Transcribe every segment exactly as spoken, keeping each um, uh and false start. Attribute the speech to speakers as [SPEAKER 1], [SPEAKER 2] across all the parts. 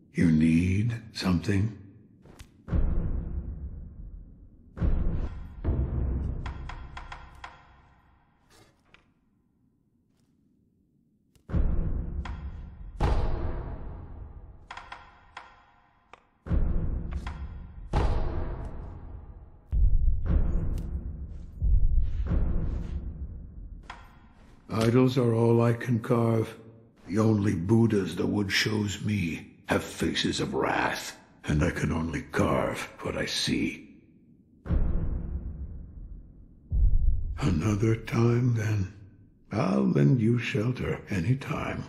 [SPEAKER 1] You need something? Idols are all I can carve. The only Buddhas the wood shows me have faces of wrath, and I can only carve what I see. Another time, then. I'll lend you shelter any time.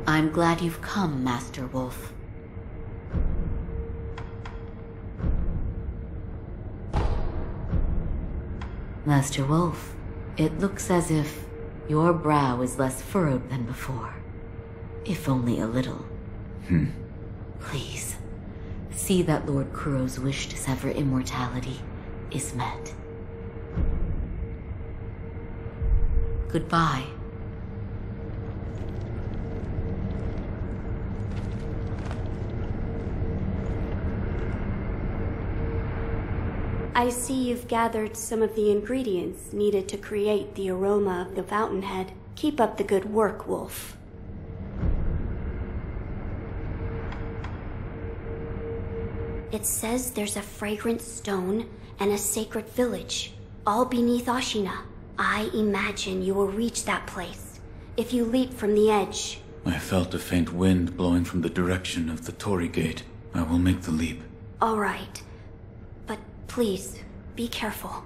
[SPEAKER 2] I'm glad you've come, Master Wolf. Master Wolf, it looks as if your brow is less furrowed than before. If only a little.
[SPEAKER 3] Hmm.
[SPEAKER 2] Please, see that Lord Kuro's wish to sever immortality is met. Goodbye.
[SPEAKER 4] I see you've gathered some of the ingredients needed to create the aroma of the fountainhead. Keep up the good work, Wolf. It says there's a fragrant stone and a sacred village, all beneath Ashina. I imagine you will reach that place if you leap from the edge.
[SPEAKER 3] I felt a faint wind blowing from the direction of the Torii Gate. I will make the leap.
[SPEAKER 4] All right. But please, be careful.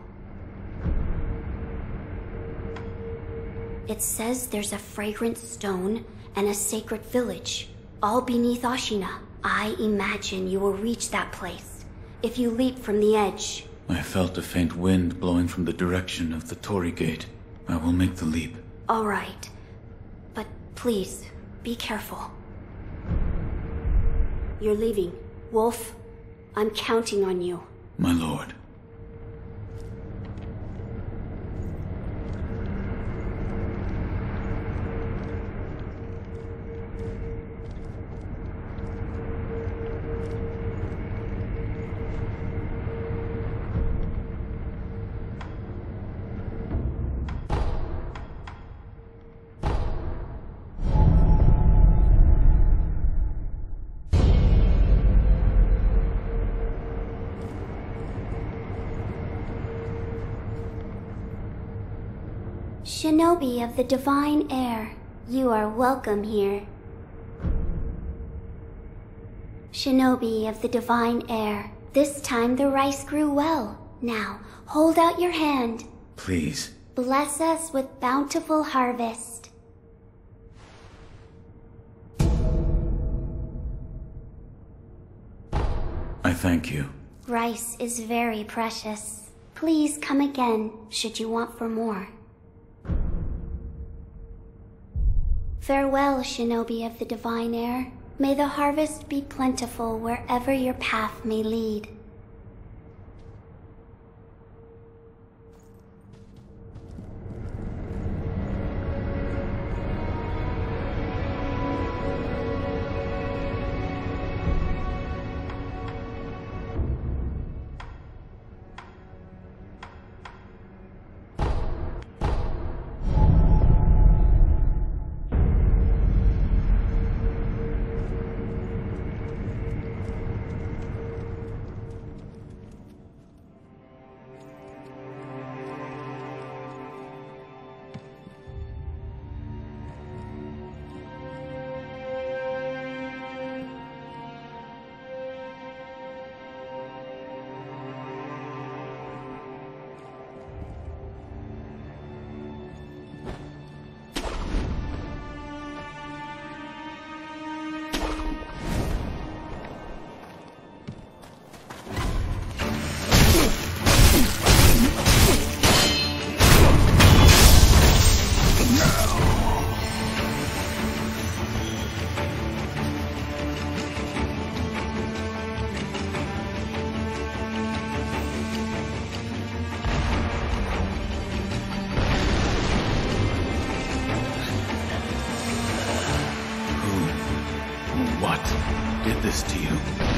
[SPEAKER 4] It says there's a fragrant stone and a sacred village, all beneath Ashina. I imagine you will reach that place if you leap from the edge.
[SPEAKER 3] I felt a faint wind blowing from the direction of the Torii Gate. I will make the leap.
[SPEAKER 4] All right. But please, be careful. You're leaving. Wolf, I'm counting on you.
[SPEAKER 3] My lord.
[SPEAKER 4] Shinobi of the Divine Air, you are welcome here. Shinobi of the Divine Air, this time the rice grew well. Now, hold out your hand.
[SPEAKER 3] Please.
[SPEAKER 4] Bless us with bountiful harvest.
[SPEAKER 3] I thank you.
[SPEAKER 4] Rice is very precious. Please come again, should you want for more. Farewell, Shinobi of the Divine Air. May the harvest be plentiful wherever your path may lead.
[SPEAKER 3] What did this to you?